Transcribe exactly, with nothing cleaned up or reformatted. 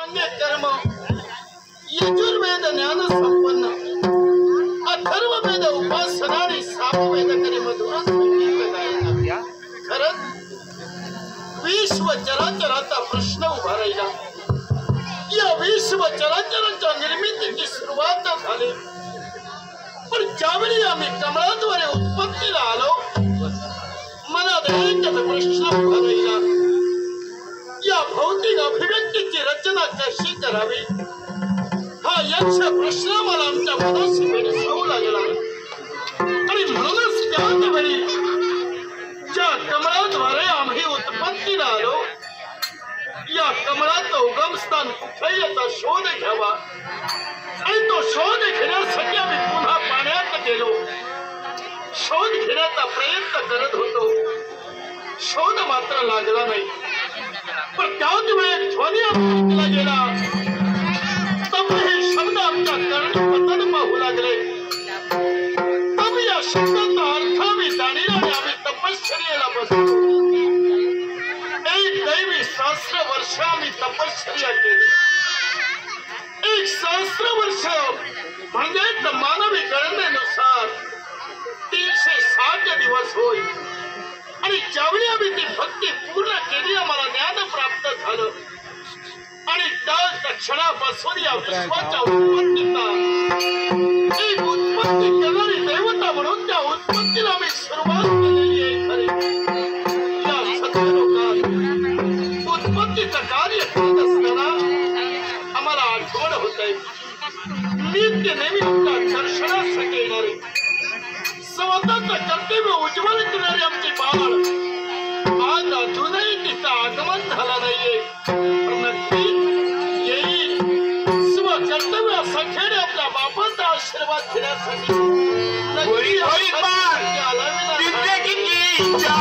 पुण्य कर्म यजुर्वेद ज्ञान संपन्न अथर्ववेद उपासना आणि सामवेद करी मधुर संगीत गायला खरंच विश्व चराचराचा प्रश्न उभा राहिला। या विश्व चराचराच्या निर्मितीची सुरुवात झाली, पण ज्यावेळी आम्ही कमळाद्वारे उत्पत्तीला आलो मनात एकच प्रश्न उभा राहिला, या भौतिक अभिव्यक्तीची रचना कशी करावी हा यक्ष प्रश्न मला आमच्या मनाशी भेडसावू लागला। आणि म्हणूनच त्याच वेळी ज्या कमळाद्वारे आम्ही उत्पत्तीला आलो या कमळाचं उगमस्थान कुठे याचा शोध घ्यावा आणि तो शोध घेण्यासाठी आम्ही पुन्हा पाण्यात गेलो। शोध घेण्याचा प्रयत्न करत होतो, शोध मात्र लागला नाही। पण त्याच वेळेत ध्वनी ऐकला गेला, तब हे शब्द आमच्या कर्णपतन पाहू लागले। तब या शब्दाचा अर्थ आम्ही जाणीला आणि आम्ही तपश्चर्येला बसलो। एक दैवी सहस्र वर्ष आम्ही तपश्चर्या केली। एक सहस्र वर्ष म्हणजे मानवी गणनेनुसार तीनशे साठ दिवस होय। आणि ज्यावेळी आम्ही ती भक्ती पूर्ण केली आम्हाला ज्ञान प्राप्त झालं आणि त्या क्षणापासून या विश्वाच्या उत्पत्तीचा एक उत्पत्ती करणारी देवता म्हणून त्या उत्पत्तीला आम्ही सुरुवात केलेली आहे। खरी या सत्यलोकात उत्पत्तीचं कार्य करत असताना आम्हाला आठवण होत आहे नित्य नेहमी आपल्या दर्शनासाठी येणारे स्वतःचं कर्तव्य उज्ज्वल करणारी आमची बाळ आज अजूनही तिचं आगमन झाला नाहीये, पण नक्की येईल स्व कर्तव्यासाठी आपल्या बापांचा आशीर्वाद घेण्यासाठी नक्की आला